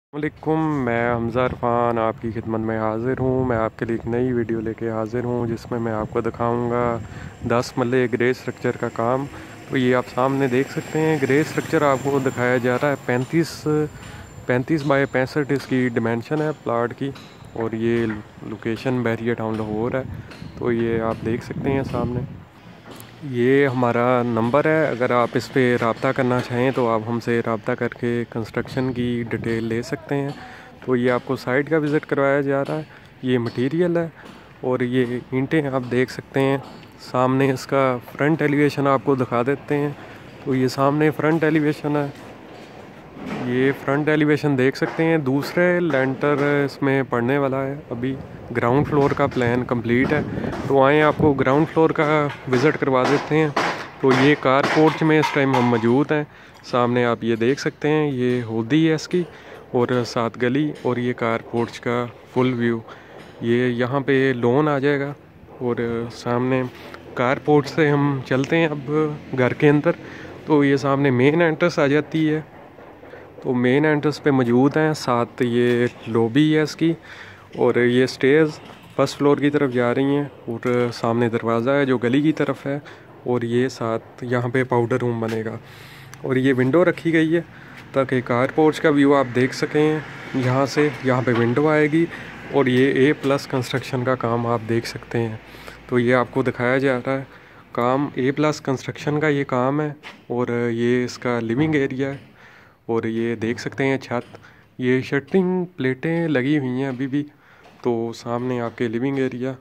वालेकुम, मैं हमज़ा इरफान आपकी खिदमत में हाज़िर हूँ। मैं आपके लिए एक नई वीडियो लेके हाज़िर हूँ जिसमें मैं आपको दिखाऊंगा 10 मरले ग्रे स्ट्रक्चर का काम। तो ये आप सामने देख सकते हैं, ग्रे स्ट्रक्चर आपको दिखाया जा रहा है। 35 बाय 65 इसकी डिमेंशन है प्लाट की, और ये लोकेशन बहरिया टाउन लाहौर है। तो ये आप देख सकते हैं सामने, ये हमारा नंबर है। अगर आप इस पर रब्ता करना चाहें तो आप हमसे रब्ता करके कंस्ट्रक्शन की डिटेल ले सकते हैं। तो ये आपको साइट का विज़िट करवाया जा रहा है। ये मटेरियल है और ये ईंटें आप देख सकते हैं सामने। इसका फ्रंट एलिवेशन आपको दिखा देते हैं। तो ये सामने फ्रंट एलिवेशन है, ये फ्रंट एलिवेशन देख सकते हैं। दूसरे लेंटर इसमें पड़ने वाला है। अभी ग्राउंड फ्लोर का प्लान कंप्लीट है। तो आए आपको ग्राउंड फ्लोर का विज़िट करवा देते हैं। तो ये कार पोर्च में इस टाइम हम मौजूद हैं। सामने आप ये देख सकते हैं, ये होदी है इसकी और साथ गली, और ये कार पोर्च का फुल व्यू। ये यहाँ पे लॉन आ जाएगा। और सामने कार पोर्च से हम चलते हैं अब घर के अंदर। तो ये सामने मेन एंट्रेंस आ जाती है। तो मेन एंट्रेंस पे मौजूद हैं, साथ ये लॉबी है इसकी, और ये स्टेज फर्स्ट फ्लोर की तरफ जा रही हैं, और सामने दरवाज़ा है जो गली की तरफ है। और ये साथ यहाँ पे पाउडर रूम बनेगा, और ये विंडो रखी गई है ताकि कार पोर्च का व्यू आप देख सकें। यहाँ से यहाँ पे विंडो आएगी, और ये A+ कंस्ट्रक्शन का काम आप देख सकते हैं। तो ये आपको दिखाया जा रहा है काम, A+ कंस्ट्रक्शन का ये काम है। और ये इसका लिविंग एरिया है, और ये देख सकते हैं छत, ये शटरिंग प्लेटें लगी हुई हैं अभी भी। तो सामने आपके लिविंग एरिया।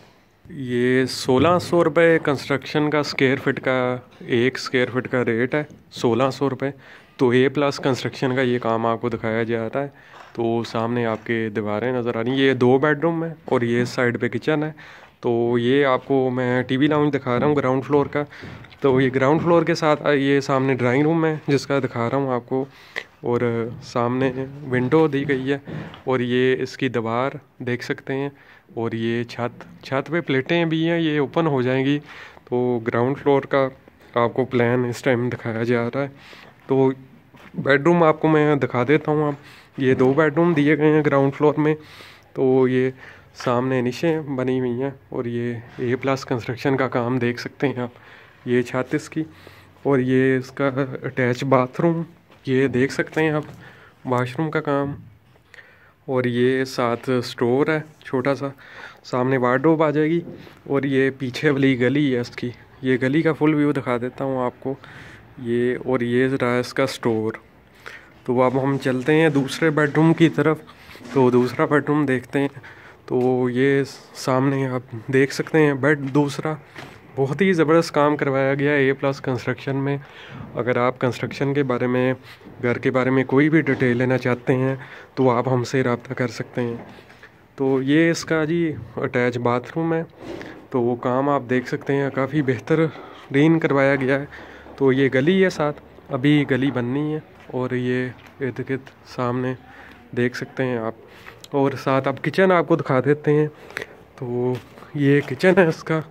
ये 1600 रुपये कंस्ट्रक्शन का स्क्वायर फिट का, 1 स्क्वायर फिट का रेट है 1600 रुपये। तो A+ कंस्ट्रक्शन का ये काम आपको दिखाया जा रहा है। तो सामने आपके दीवारें नज़र आ रही हैं। ये 2 बेडरूम है, और ये साइड पे किचन है। तो ये आपको मैं टीवी लाउंज दिखा रहा हूँ ग्राउंड फ्लोर का। तो ये ग्राउंड फ्लोर के साथ ये सामने ड्राइंग रूम है जिसका दिखा रहा हूँ आपको, और सामने विंडो दी गई है, और ये इसकी दीवार देख सकते हैं। और ये छत पे प्लेटें भी हैं, ये ओपन हो जाएंगी। तो ग्राउंड फ्लोर का आपको प्लान इस टाइम दिखाया जा रहा है। तो बेडरूम आपको मैं दिखा देता हूँ। आप ये 2 बेडरूम दिए गए हैं ग्राउंड फ्लोर में। तो ये सामने निशें बनी हुई हैं, और ये A+ कंस्ट्रक्शन का काम देख सकते हैं आप। ये छत इसकी, और ये इसका अटैच बाथरूम ये देख सकते हैं आप, वाशरूम का काम। और ये साथ स्टोर है छोटा सा, सामने वार्डरोब आ जाएगी। और ये पीछे वाली गली है इसकी, ये गली का फुल व्यू दिखा देता हूँ आपको। ये और ये रहा इसका स्टोर। तो अब हम चलते हैं दूसरे बेडरूम की तरफ। तो दूसरा बेडरूम देखते हैं। तो ये सामने आप देख सकते हैं बेड दूसरा। बहुत ही ज़बरदस्त काम करवाया गया है A+ कंस्ट्रक्शन में। अगर आप कंस्ट्रक्शन के बारे में, घर के बारे में कोई भी डिटेल लेना चाहते हैं तो आप हमसे रब्ता कर सकते हैं। तो ये इसका जी अटैच बाथरूम है। तो वो काम आप देख सकते हैं, काफ़ी बेहतरीन करवाया गया है। तो ये गली है साथ, अभी गली बननी है। और ये इर्द गिर्द सामने देख सकते हैं आप। और साथ अब किचन आपको दिखा देते हैं। तो ये किचन है इसका।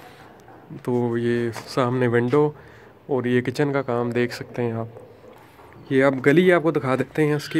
तो ये सामने विंडो, और ये किचन का काम देख सकते हैं आप। ये अब गली आपको दिखा देते हैं इसकी।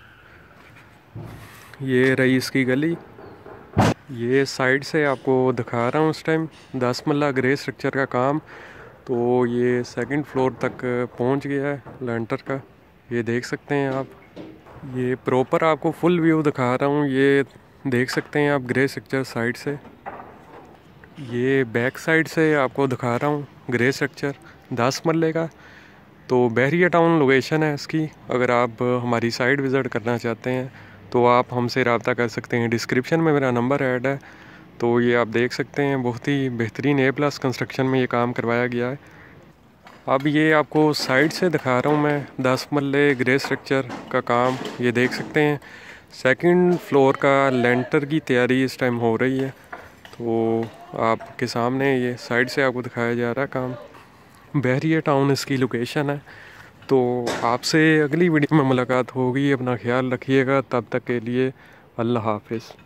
ये रही इसकी गली। ये साइड से आपको दिखा रहा हूँ इस टाइम 10 मरला ग्रे स्ट्रक्चर का काम। तो ये 2nd फ्लोर तक पहुँच गया है लेंटर का, ये देख सकते हैं आप। ये प्रॉपर आपको फुल व्यू दिखा रहा हूँ, ये देख सकते हैं आप ग्रे स्ट्रक्चर साइड से। ये बैक साइड से आपको दिखा रहा हूँ ग्रे स्ट्रक्चर 10 मरले का। तो बहरिया टाउन लोकेशन है इसकी। अगर आप हमारी साइट विज़िट करना चाहते हैं तो आप हमसे रब्ता कर सकते हैं। डिस्क्रिप्शन में मेरा नंबर ऐड है। तो ये आप देख सकते हैं, बहुत ही बेहतरीन A+ कंस्ट्रक्शन में ये काम करवाया गया है। अब ये आपको साइड से दिखा रहा हूँ मैं 10 मरले ग्रे स्ट्रक्चर का काम, ये देख सकते हैं। 2nd फ्लोर का लेंटर की तैयारी इस टाइम हो रही है। तो आपके सामने ये साइड से आपको दिखाया जा रहा है काम। बहरिया टाउन इसकी लोकेशन है। तो आपसे अगली वीडियो में मुलाकात होगी। अपना ख्याल रखिएगा, तब तक के लिए अल्लाह हाफिज़।